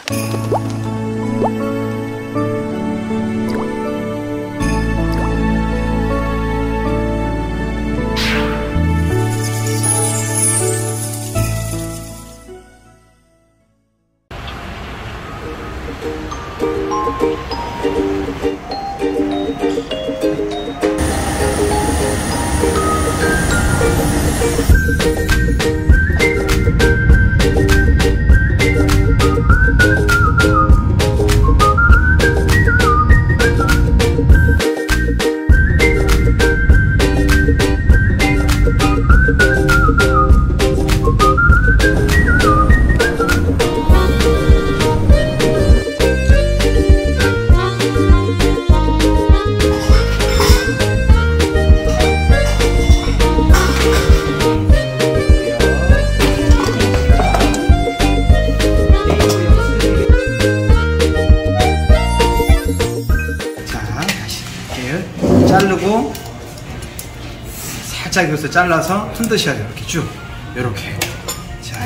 자르고 살짝 여기서 잘라서 흔드셔야 돼요. 이렇게 쭉 이렇게. 자,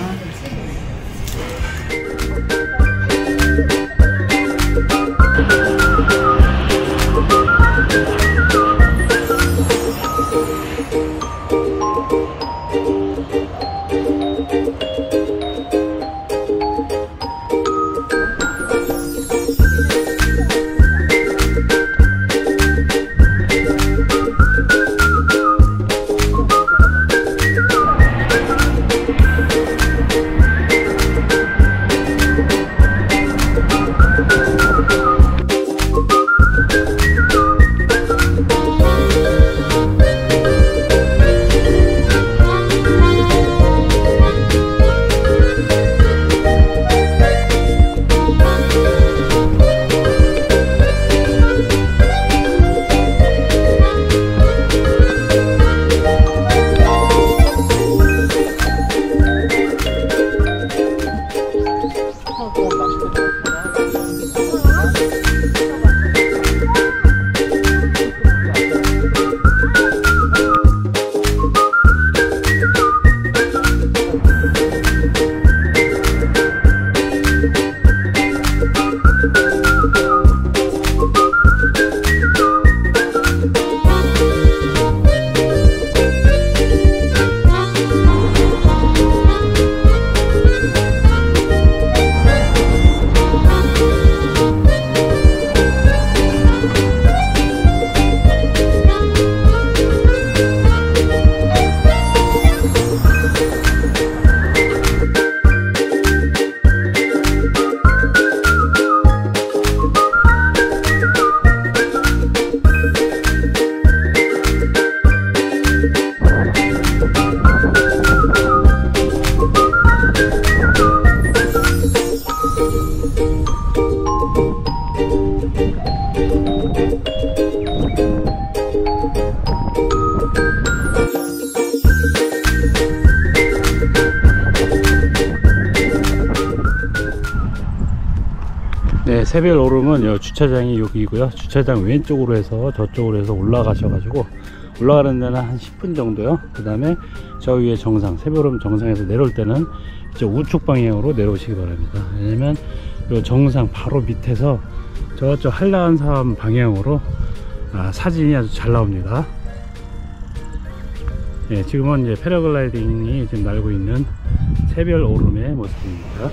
네, 새별 오름은 요 주차장이 여기고요. 주차장 왼쪽으로 해서 저쪽으로 해서 올라가셔가지고 올라가는 데는 한 10분 정도요. 그 다음에 저 위에 정상, 새별 오름 정상에서 내려올 때는 이쪽 우측 방향으로 내려오시기 바랍니다. 왜냐면 요 정상 바로 밑에서 저쪽 한라산산 방향으로 사진이 아주 잘 나옵니다. 네, 지금은 이제 패러글라이딩이 지금 날고 있는 새별 오름의 모습입니다.